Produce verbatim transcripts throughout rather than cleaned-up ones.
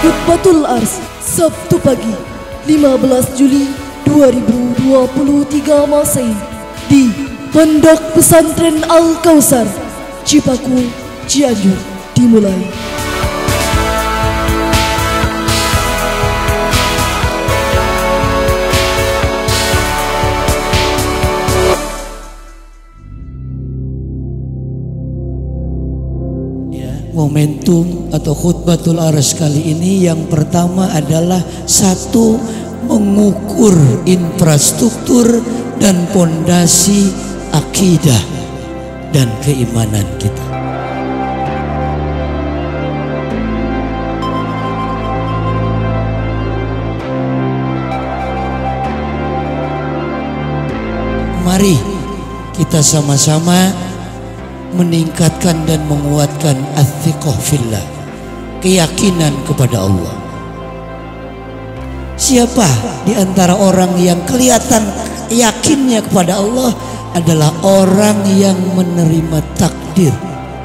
Khutbatul Ars, Sabtu pagi, lima belas Juli dua ribu dua puluh tiga Masehi di Pondok Pesantren Al-Kausar, Cipaku, Cianjur dimulai. Momentum atau khutbatul ars kali ini yang pertama adalah satu, mengukur infrastruktur dan pondasi akidah dan keimanan kita. Mari kita sama-sama meningkatkan dan menguatkan ats-thiqah fillah, keyakinan kepada Allah. Siapa di antara orang yang kelihatan yakinnya kepada Allah adalah orang yang menerima takdir.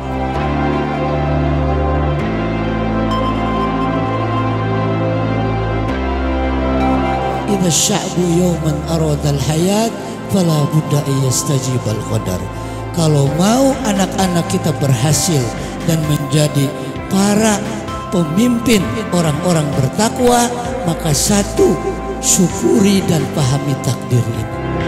Idza sya'bu yawman aradal hayat fala budda yastajibal qadar. Kalau mau anak-anak kita berhasil dan menjadi para pemimpin orang-orang bertakwa, maka satu, syukuri dan pahami takdir ini.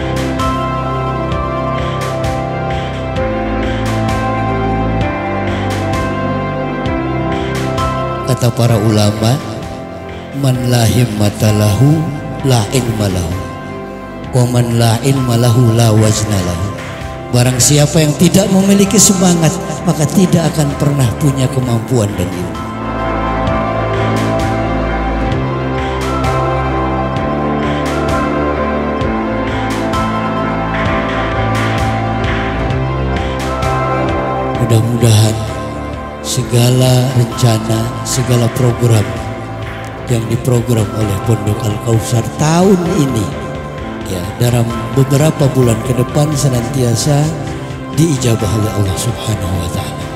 Kata para ulama, man la himmata lahu la ilma lahu, wa man la ilma lahu la wazna lahu. Barang siapa yang tidak memiliki semangat, maka tidak akan pernah punya kemampuan dan ilmu. Mudah-mudahan segala rencana, segala program yang diprogram oleh Pondok Al-Kausar tahun ini, ya, dalam beberapa bulan ke depan senantiasa diijabah oleh Allah Subhanahu wa Ta'ala.